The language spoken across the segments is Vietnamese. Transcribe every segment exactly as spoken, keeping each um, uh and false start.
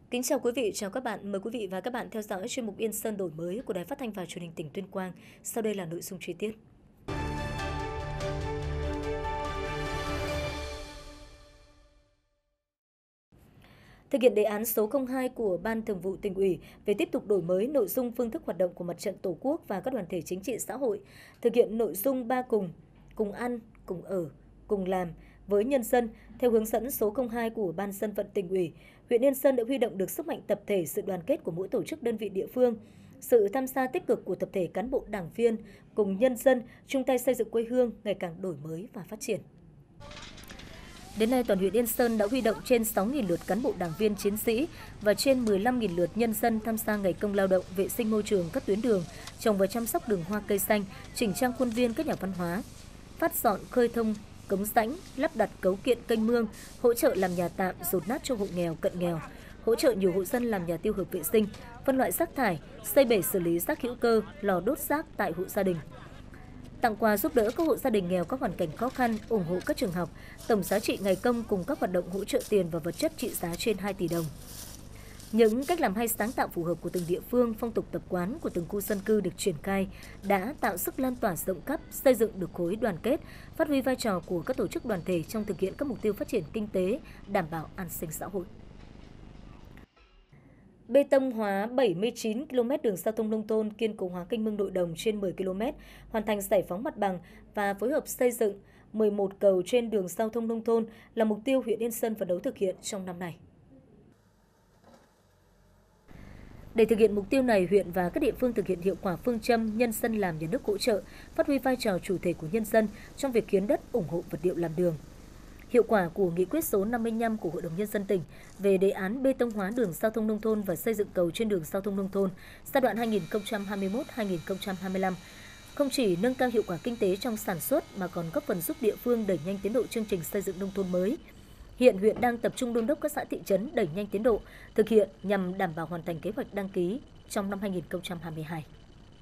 Kính chào quý vị, chào các bạn. Mời quý vị và các bạn theo dõi chuyên mục Yên Sơn đổi mới của Đài Phát thanh và Truyền hình tỉnh Tuyên Quang. Sau đây là nội dung chi tiết. Thực hiện đề án số không hai của Ban Thường vụ Tỉnh ủy về tiếp tục đổi mới nội dung phương thức hoạt động của Mặt trận Tổ quốc và các đoàn thể chính trị xã hội, thực hiện nội dung ba cùng, cùng ăn, cùng ở, cùng làm với nhân dân theo hướng dẫn số không hai của Ban Dân vận Tỉnh ủy, huyện Yên Sơn đã huy động được sức mạnh tập thể, sự đoàn kết của mỗi tổ chức đơn vị địa phương, sự tham gia tích cực của tập thể cán bộ đảng viên cùng nhân dân chung tay xây dựng quê hương ngày càng đổi mới và phát triển. Đến nay, toàn huyện Yên Sơn đã huy động trên sáu nghìn lượt cán bộ đảng viên chiến sĩ và trên mười lăm nghìn lượt nhân dân tham gia ngày công lao động, vệ sinh môi trường các tuyến đường, trồng và chăm sóc đường hoa cây xanh, chỉnh trang khuôn viên các nhà văn hóa, phát dọn khơi thông cống rãnh, lắp đặt cấu kiện kênh mương, hỗ trợ làm nhà tạm dột nát cho hộ nghèo, cận nghèo, hỗ trợ nhiều hộ dân làm nhà tiêu hợp vệ sinh, phân loại rác thải, xây bể xử lý rác hữu cơ, lò đốt rác tại hộ gia đình. Tặng quà giúp đỡ các hộ gia đình nghèo có hoàn cảnh khó khăn, ủng hộ các trường học, tổng giá trị ngày công cùng các hoạt động hỗ trợ tiền và vật chất trị giá trên hai tỷ đồng. Những cách làm hay sáng tạo phù hợp của từng địa phương, phong tục tập quán của từng khu dân cư được triển khai đã tạo sức lan tỏa rộng khắp, xây dựng được khối đoàn kết, phát huy vai trò của các tổ chức đoàn thể trong thực hiện các mục tiêu phát triển kinh tế, đảm bảo an sinh xã hội. Bê tông hóa bảy mươi chín ki lô mét đường giao thông nông thôn, kiên cố hóa kênh mương nội đồng trên mười ki lô mét, hoàn thành giải phóng mặt bằng và phối hợp xây dựng mười một cầu trên đường giao thông nông thôn là mục tiêu huyện Yên Sơn phấn đấu thực hiện trong năm nay. Để thực hiện mục tiêu này, huyện và các địa phương thực hiện hiệu quả phương châm nhân dân làm nhà nước hỗ trợ, phát huy vai trò chủ thể của nhân dân trong việc hiến đất, ủng hộ vật liệu làm đường. Hiệu quả của nghị quyết số năm mươi lăm của Hội đồng Nhân dân tỉnh về đề án bê tông hóa đường giao thông nông thôn và xây dựng cầu trên đường giao thông nông thôn giai đoạn hai nghìn không trăm hai mươi mốt đến hai nghìn không trăm hai mươi lăm không chỉ nâng cao hiệu quả kinh tế trong sản xuất mà còn góp phần giúp địa phương đẩy nhanh tiến độ chương trình xây dựng nông thôn mới. Hiện huyện đang tập trung đôn đốc các xã thị trấn đẩy nhanh tiến độ thực hiện nhằm đảm bảo hoàn thành kế hoạch đăng ký trong năm hai nghìn không trăm hai mươi hai.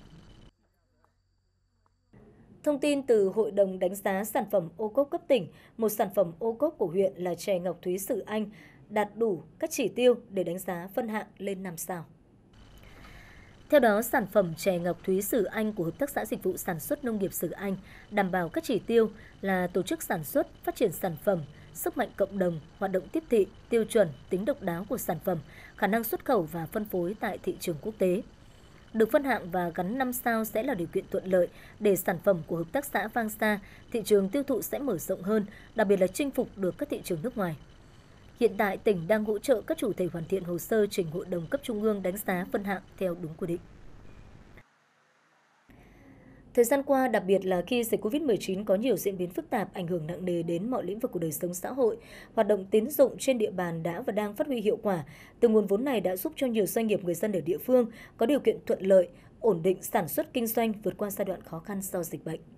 Thông tin từ Hội đồng đánh giá sản phẩm ô cốp cấp tỉnh, một sản phẩm ô cốp của huyện là chè Ngọc Thúy Sử Anh đạt đủ các chỉ tiêu để đánh giá phân hạng lên năm sao. Theo đó, sản phẩm chè Ngọc Thúy Sử Anh của Hợp tác xã Dịch vụ Sản xuất Nông nghiệp Sử Anh đảm bảo các chỉ tiêu là tổ chức sản xuất, phát triển sản phẩm, sức mạnh cộng đồng, hoạt động tiếp thị, tiêu chuẩn, tính độc đáo của sản phẩm, khả năng xuất khẩu và phân phối tại thị trường quốc tế. Được phân hạng và gắn năm sao sẽ là điều kiện thuận lợi để sản phẩm của hợp tác xã vang xa, thị trường tiêu thụ sẽ mở rộng hơn, đặc biệt là chinh phục được các thị trường nước ngoài. Hiện tại, tỉnh đang hỗ trợ các chủ thể hoàn thiện hồ sơ trình Hội đồng cấp trung ương đánh giá phân hạng theo đúng quy định. Thời gian qua, đặc biệt là khi dịch Covid mười chín có nhiều diễn biến phức tạp, ảnh hưởng nặng nề đến mọi lĩnh vực của đời sống xã hội, hoạt động tín dụng trên địa bàn đã và đang phát huy hiệu quả. Từ nguồn vốn này đã giúp cho nhiều doanh nghiệp người dân ở địa phương có điều kiện thuận lợi, ổn định sản xuất kinh doanh vượt qua giai đoạn khó khăn do dịch bệnh.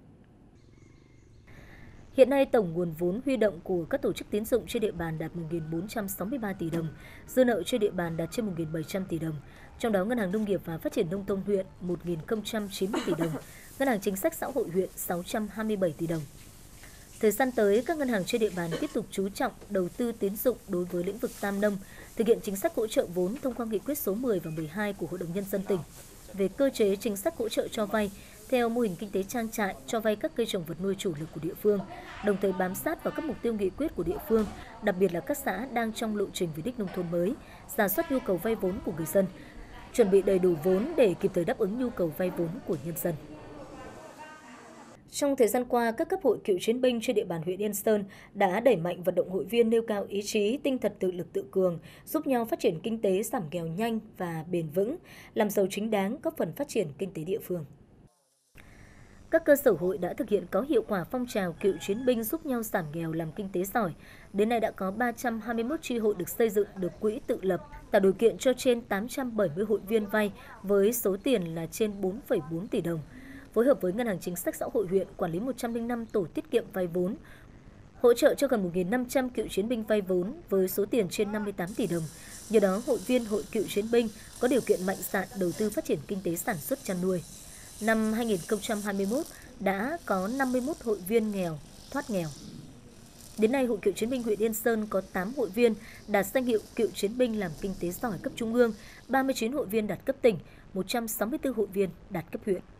Hiện nay, tổng nguồn vốn huy động của các tổ chức tín dụng trên địa bàn đạt một nghìn bốn trăm sáu mươi ba tỷ đồng, dư nợ trên địa bàn đạt trên một nghìn bảy trăm tỷ đồng. Trong đó, Ngân hàng Nông nghiệp và Phát triển Nông thôn huyện một nghìn không trăm chín mươi tỷ đồng, Ngân hàng Chính sách Xã hội huyện sáu trăm hai mươi bảy tỷ đồng. Thời gian tới, các ngân hàng trên địa bàn tiếp tục chú trọng đầu tư tín dụng đối với lĩnh vực tam nông, thực hiện chính sách hỗ trợ vốn thông qua nghị quyết số mười và mười hai của Hội đồng Nhân dân tỉnh về cơ chế chính sách hỗ trợ cho vay theo mô hình kinh tế trang trại, cho vay các cây trồng vật nuôi chủ lực của địa phương, đồng thời bám sát vào các mục tiêu nghị quyết của địa phương, đặc biệt là các xã đang trong lộ trình về đích nông thôn mới, rà soát nhu cầu vay vốn của người dân, chuẩn bị đầy đủ vốn để kịp thời đáp ứng nhu cầu vay vốn của nhân dân. Trong thời gian qua, các cấp hội cựu chiến binh trên địa bàn huyện Yên Sơn đã đẩy mạnh vận động hội viên nêu cao ý chí, tinh thần tự lực tự cường, giúp nhau phát triển kinh tế, giảm nghèo nhanh và bền vững, làm giàu chính đáng, góp phần phát triển kinh tế địa phương. Các cơ sở hội đã thực hiện có hiệu quả phong trào cựu chiến binh giúp nhau giảm nghèo làm kinh tế giỏi. Đến nay đã có ba trăm hai mươi mốt chi hội được xây dựng được quỹ tự lập, tạo điều kiện cho trên tám trăm bảy mươi hội viên vay với số tiền là trên bốn phẩy bốn tỷ đồng. Phối hợp với Ngân hàng Chính sách Xã hội huyện quản lý một trăm lẻ năm tổ tiết kiệm vay vốn, hỗ trợ cho gần một nghìn năm trăm cựu chiến binh vay vốn với số tiền trên năm mươi tám tỷ đồng. Nhờ đó, hội viên hội cựu chiến binh có điều kiện mạnh dạn đầu tư phát triển kinh tế sản xuất chăn nuôi. Năm hai nghìn không trăm hai mươi mốt đã có năm mươi mốt hội viên nghèo thoát nghèo. Đến nay, Hội Cựu chiến binh huyện Yên Sơn có tám hội viên đạt danh hiệu Cựu chiến binh làm kinh tế giỏi cấp trung ương, ba mươi chín hội viên đạt cấp tỉnh, một trăm sáu mươi tư hội viên đạt cấp huyện.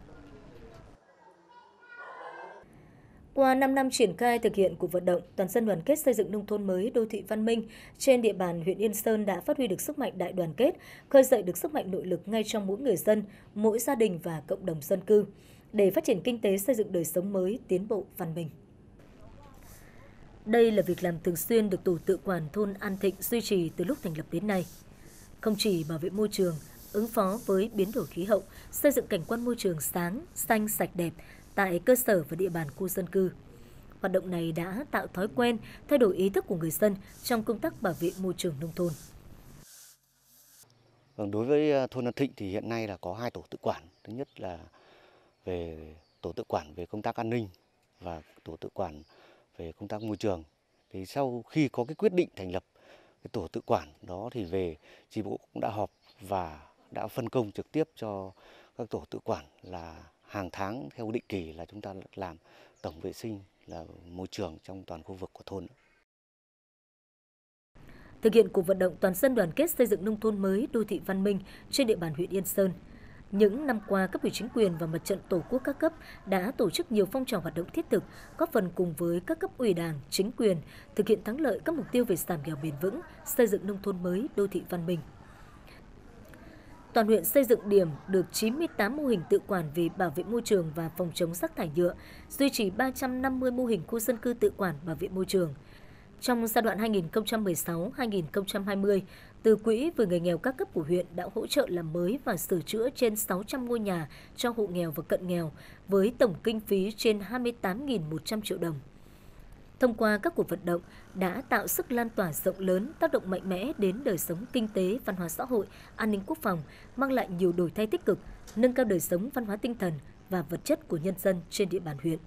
Qua năm năm triển khai thực hiện cuộc vận động toàn dân đoàn kết xây dựng nông thôn mới đô thị văn minh trên địa bàn huyện Yên Sơn đã phát huy được sức mạnh đại đoàn kết, khơi dậy được sức mạnh nội lực ngay trong mỗi người dân, mỗi gia đình và cộng đồng dân cư để phát triển kinh tế, xây dựng đời sống mới, tiến bộ văn minh. Đây là việc làm thường xuyên được tổ tự quản thôn An Thịnh duy trì từ lúc thành lập đến nay. Không chỉ bảo vệ môi trường, ứng phó với biến đổi khí hậu, xây dựng cảnh quan môi trường sáng, xanh, sạch đẹp tại cơ sở và địa bàn khu dân cư. Hoạt động này đã tạo thói quen, thay đổi ý thức của người dân trong công tác bảo vệ môi trường nông thôn. Đối với thôn An Thịnh thì hiện nay là có hai tổ tự quản. Thứ nhất là về tổ tự quản về công tác an ninh và tổ tự quản về công tác môi trường. Thì sau khi có cái quyết định thành lập cái tổ tự quản đó thì về chi bộ cũng đã họp và đã phân công trực tiếp cho các tổ tự quản là hàng tháng theo định kỳ là chúng ta làm tổng vệ sinh là môi trường trong toàn khu vực của thôn. Thực hiện cuộc vận động toàn dân đoàn kết xây dựng nông thôn mới đô thị văn minh trên địa bàn huyện Yên Sơn, những năm qua, cấp ủy chính quyền và mặt trận tổ quốc các cấp đã tổ chức nhiều phong trào hoạt động thiết thực, góp phần cùng với các cấp ủy Đảng, chính quyền thực hiện thắng lợi các mục tiêu về giảm nghèo bền vững, xây dựng nông thôn mới đô thị văn minh. Toàn huyện xây dựng điểm được chín mươi tám mô hình tự quản về bảo vệ môi trường và phòng chống rác thải nhựa, duy trì ba trăm năm mươi mô hình khu dân cư tự quản bảo vệ môi trường. Trong giai đoạn hai nghìn không trăm mười sáu đến hai nghìn không trăm hai mươi, từ quỹ vì người nghèo các cấp của huyện đã hỗ trợ làm mới và sửa chữa trên sáu trăm ngôi nhà cho hộ nghèo và cận nghèo với tổng kinh phí trên hai mươi tám nghìn một trăm triệu đồng. Thông qua các cuộc vận động đã tạo sức lan tỏa rộng lớn, tác động mạnh mẽ đến đời sống kinh tế, văn hóa xã hội, an ninh quốc phòng, mang lại nhiều đổi thay tích cực, nâng cao đời sống văn hóa tinh thần và vật chất của nhân dân trên địa bàn huyện.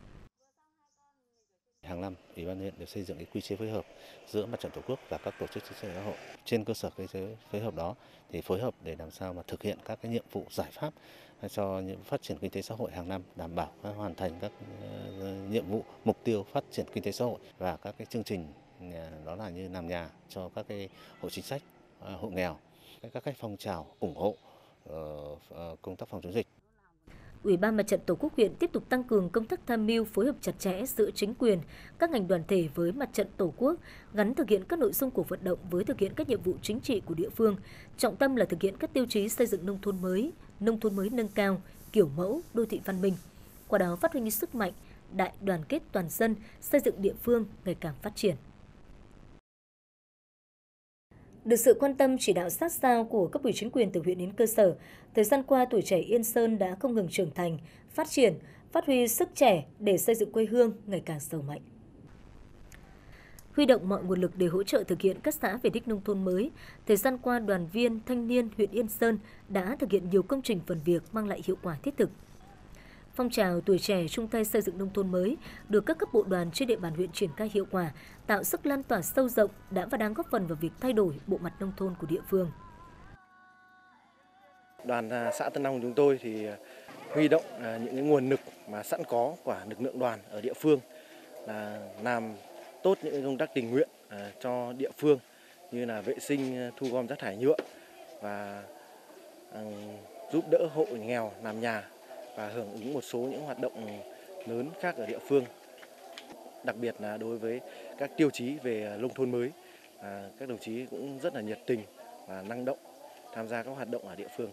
Hàng năm, Ủy ban huyện đều xây dựng cái quy chế phối hợp giữa mặt trận tổ quốc và các tổ chức chính trị xã hội. Trên cơ sở quy chế phối hợp đó thì phối hợp để làm sao mà thực hiện các cái nhiệm vụ giải pháp cho những phát triển kinh tế xã hội hàng năm, đảm bảo hoàn thành các nhiệm vụ mục tiêu phát triển kinh tế xã hội và các cái chương trình đó là như làm nhà cho các cái hộ chính sách, hộ nghèo, các cái phong trào ủng hộ công tác phòng chống dịch. Ủy ban Mặt trận Tổ quốc huyện tiếp tục tăng cường công tác tham mưu phối hợp chặt chẽ giữa chính quyền, các ngành đoàn thể với Mặt trận Tổ quốc, gắn thực hiện các nội dung của vận động với thực hiện các nhiệm vụ chính trị của địa phương. Trọng tâm là thực hiện các tiêu chí xây dựng nông thôn mới, nông thôn mới nâng cao, kiểu mẫu, đô thị văn minh. Qua đó phát huy sức mạnh, đại đoàn kết toàn dân, xây dựng địa phương ngày càng phát triển. Được sự quan tâm chỉ đạo sát sao của cấp ủy chính quyền từ huyện đến cơ sở, thời gian qua tuổi trẻ Yên Sơn đã không ngừng trưởng thành, phát triển, phát huy sức trẻ để xây dựng quê hương ngày càng giàu mạnh. Huy động mọi nguồn lực để hỗ trợ thực hiện các xã về đích nông thôn mới, thời gian qua đoàn viên thanh niên huyện Yên Sơn đã thực hiện nhiều công trình phần việc mang lại hiệu quả thiết thực. Phong trào tuổi trẻ chung tay xây dựng nông thôn mới được các cấp bộ đoàn trên địa bàn huyện triển khai hiệu quả, tạo sức lan tỏa sâu rộng đã và đang góp phần vào việc thay đổi bộ mặt nông thôn của địa phương. Đoàn xã Tân Long chúng tôi thì huy động những cái nguồn lực mà sẵn có của lực lượng đoàn ở địa phương là làm tốt những công tác tình nguyện cho địa phương như là vệ sinh thu gom rác thải nhựa và giúp đỡ hộ nghèo làm nhà và hưởng ứng một số những hoạt động lớn khác ở địa phương. Đặc biệt là đối với các tiêu chí về nông thôn mới, các đồng chí cũng rất là nhiệt tình và năng động tham gia các hoạt động ở địa phương.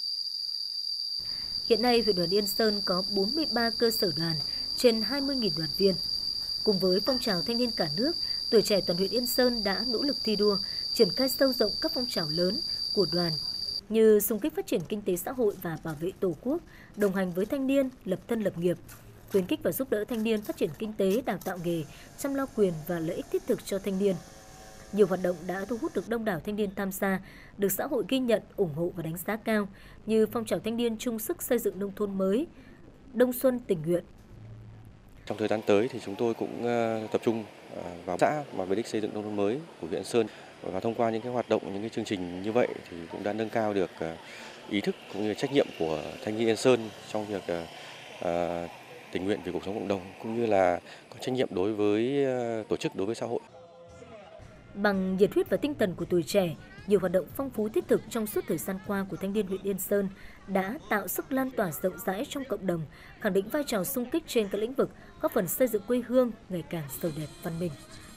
Hiện nay, huyện đoàn Yên Sơn có bốn mươi ba cơ sở đoàn, trên hai mươi nghìn đoàn viên. Cùng với phong trào thanh niên cả nước, tuổi trẻ toàn huyện Yên Sơn đã nỗ lực thi đua, triển khai sâu rộng các phong trào lớn của đoàn như xung kích phát triển kinh tế xã hội và bảo vệ Tổ quốc, đồng hành với thanh niên, lập thân lập nghiệp, khuyến khích và giúp đỡ thanh niên phát triển kinh tế, đào tạo nghề, chăm lo quyền và lợi ích thiết thực cho thanh niên. Nhiều hoạt động đã thu hút được đông đảo thanh niên tham gia, được xã hội ghi nhận, ủng hộ và đánh giá cao, như phong trào thanh niên chung sức xây dựng nông thôn mới, Đông Xuân tình nguyện. Trong thời gian tới thì chúng tôi cũng tập trung vào xã và về đích xây dựng nông thôn mới của huyện Sơn, và thông qua những cái hoạt động, những cái chương trình như vậy thì cũng đã nâng cao được ý thức cũng như trách nhiệm của thanh niên Yên Sơn trong việc uh, tình nguyện vì cuộc sống cộng đồng cũng như là có trách nhiệm đối với tổ chức, đối với xã hội. Bằng nhiệt huyết và tinh thần của tuổi trẻ, nhiều hoạt động phong phú thiết thực trong suốt thời gian qua của thanh niên huyện Yên Sơn đã tạo sức lan tỏa rộng rãi trong cộng đồng, khẳng định vai trò xung kích trên các lĩnh vực, góp phần xây dựng quê hương ngày càng giàu đẹp văn minh.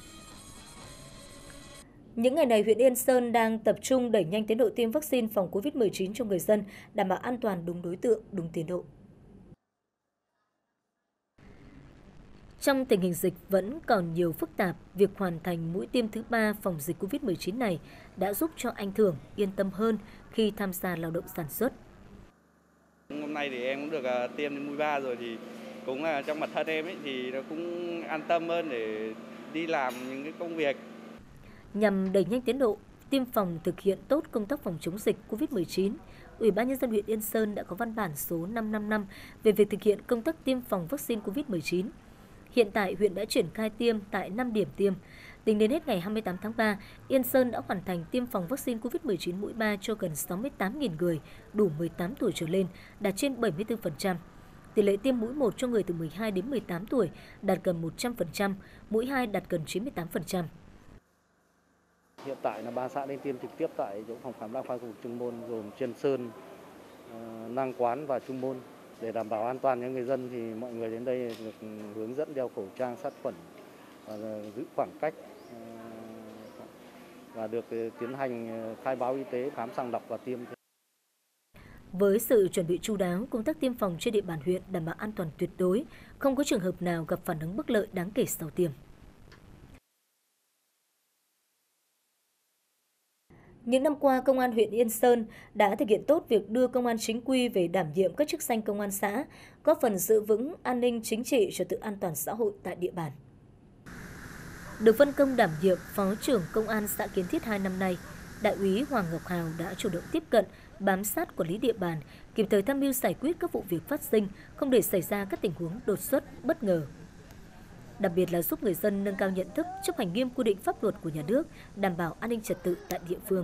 Những ngày này, huyện Yên Sơn đang tập trung đẩy nhanh tiến độ tiêm vaccine phòng Covid mười chín cho người dân, đảm bảo an toàn, đúng đối tượng, đúng tiến độ. Trong tình hình dịch vẫn còn nhiều phức tạp, việc hoàn thành mũi tiêm thứ ba phòng dịch Covid mười chín này đã giúp cho anh Thường yên tâm hơn khi tham gia lao động sản xuất. Hôm nay thì em cũng được uh, tiêm đến mũi ba rồi thì cũng uh, trong bản thân em ấy thì nó cũng an tâm hơn để đi làm những cái công việc. Nhằm đẩy nhanh tiến độ tiêm phòng thực hiện tốt công tác phòng chống dịch Covid mười chín, Ủy ban Nhân dân huyện Yên Sơn đã có văn bản số năm năm năm về việc thực hiện công tác tiêm phòng vaccine Covid mười chín. Hiện tại, huyện đã triển khai tiêm tại năm điểm tiêm. Tính đến hết ngày hai mươi tám tháng ba, Yên Sơn đã hoàn thành tiêm phòng vaccine Covid mười chín mũi ba cho gần sáu mươi tám nghìn người đủ mười tám tuổi trở lên, đạt trên bảy mươi tư phần trăm. Tỷ lệ tiêm mũi một cho người từ mười hai đến mười tám tuổi đạt gần một trăm phần trăm, mũi hai đạt gần chín mươi tám phần trăm. Hiện tại là ba xã nên tiêm trực tiếp tại chỗ phòng khám đa khoa khu vực Trung Môn gồm Chiên Sơn, Năng Quán và Trung Môn. Để đảm bảo an toàn cho người dân thì mọi người đến đây được hướng dẫn đeo khẩu trang, sát khuẩn và giữ khoảng cách và được tiến hành khai báo y tế, khám sàng lọc và tiêm. Với sự chuẩn bị chu đáo, công tác tiêm phòng trên địa bàn huyện đảm bảo an toàn tuyệt đối, không có trường hợp nào gặp phản ứng bất lợi đáng kể sau tiêm. Những năm qua, Công an huyện Yên Sơn đã thực hiện tốt việc đưa công an chính quy về đảm nhiệm các chức danh công an xã, góp phần giữ vững an ninh chính trị, trật tự an toàn xã hội tại địa bàn. Được phân công đảm nhiệm Phó trưởng Công an xã Kiến Thiết hai năm nay, Đại úy Hoàng Ngọc Hào đã chủ động tiếp cận, bám sát quản lý địa bàn, kịp thời tham mưu giải quyết các vụ việc phát sinh, không để xảy ra các tình huống đột xuất, bất ngờ. Đặc biệt là giúp người dân nâng cao nhận thức, chấp hành nghiêm quy định pháp luật của nhà nước, đảm bảo an ninh trật tự tại địa phương.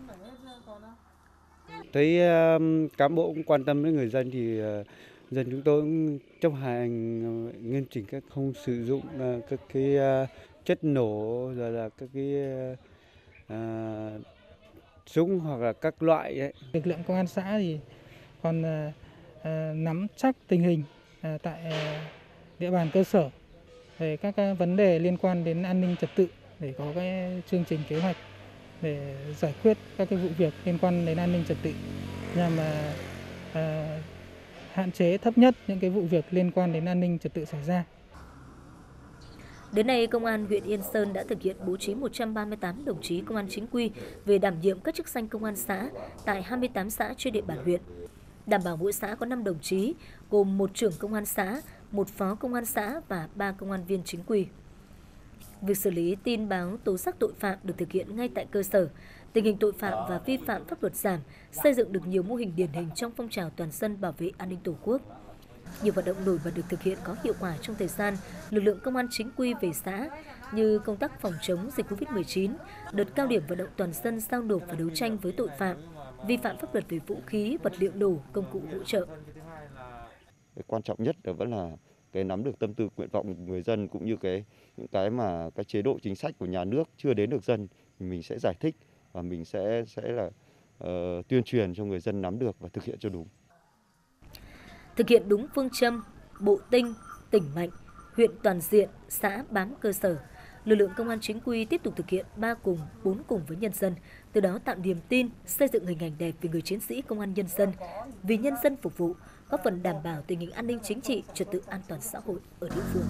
Thấy uh, cán bộ cũng quan tâm đến người dân thì uh, dân chúng tôi cũng chấp hành uh, nghiêm chỉnh các không sử dụng uh, các cái uh, chất nổ rồi là các cái uh, uh, súng hoặc là các loại ấy. Lực lượng công an xã thì còn uh, uh, nắm chắc tình hình uh, tại uh, địa bàn cơ sở về các uh, vấn đề liên quan đến an ninh trật tự để có cái chương trình kế hoạch để giải quyết các cái vụ việc liên quan đến an ninh trật tự nhằm mà uh, hạn chế thấp nhất những cái vụ việc liên quan đến an ninh trật tự xảy ra. Đến nay, Công an huyện Yên Sơn đã thực hiện bố trí một trăm ba mươi tám đồng chí công an chính quy về đảm nhiệm các chức danh công an xã tại hai mươi tám xã trên địa bàn huyện. Đảm bảo mỗi xã có năm đồng chí, gồm một trưởng công an xã, một phó công an xã và ba công an viên chính quy. Việc xử lý tin báo tố giác tội phạm được thực hiện ngay tại cơ sở. Tình hình tội phạm và vi phạm pháp luật giảm, xây dựng được nhiều mô hình điển hình trong phong trào toàn dân bảo vệ an ninh Tổ quốc. Nhiều hoạt động nổi bật được thực hiện có hiệu quả trong thời gian lực lượng công an chính quy về xã như công tác phòng chống dịch Covid mười chín, đợt cao điểm vận động toàn dân giao nộp và đấu tranh với tội phạm, vi phạm pháp luật về vũ khí, vật liệu nổ, công cụ hỗ trợ. Quan trọng nhất là vẫn là cái nắm được tâm tư nguyện vọng của người dân cũng như cái những cái mà cái chế độ chính sách của nhà nước chưa đến được dân thì mình sẽ giải thích và mình sẽ sẽ là uh, tuyên truyền cho người dân nắm được và thực hiện cho đúng. Thực hiện đúng phương châm bộ tinh, tỉnh mạnh, huyện toàn diện, xã bám cơ sở, lực lượng công an chính quy tiếp tục thực hiện ba cùng, bốn cùng với nhân dân, từ đó tạo niềm tin, xây dựng hình ảnh đẹp về người chiến sĩ công an nhân dân, vì nhân dân phục vụ, góp phần đảm bảo tình hình an ninh chính trị, trật tự an toàn xã hội ở địa phương.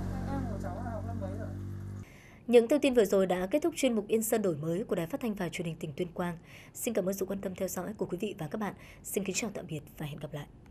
Những thông tin vừa rồi đã kết thúc chuyên mục Yên Sơn đổi mới của Đài Phát thanh và Truyền hình tỉnh Tuyên Quang. Xin cảm ơn sự quan tâm theo dõi của quý vị và các bạn. Xin kính chào tạm biệt và hẹn gặp lại.